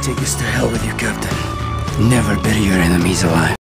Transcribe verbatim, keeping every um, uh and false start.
take us to hell with you, Captain. Never bury your enemies alive.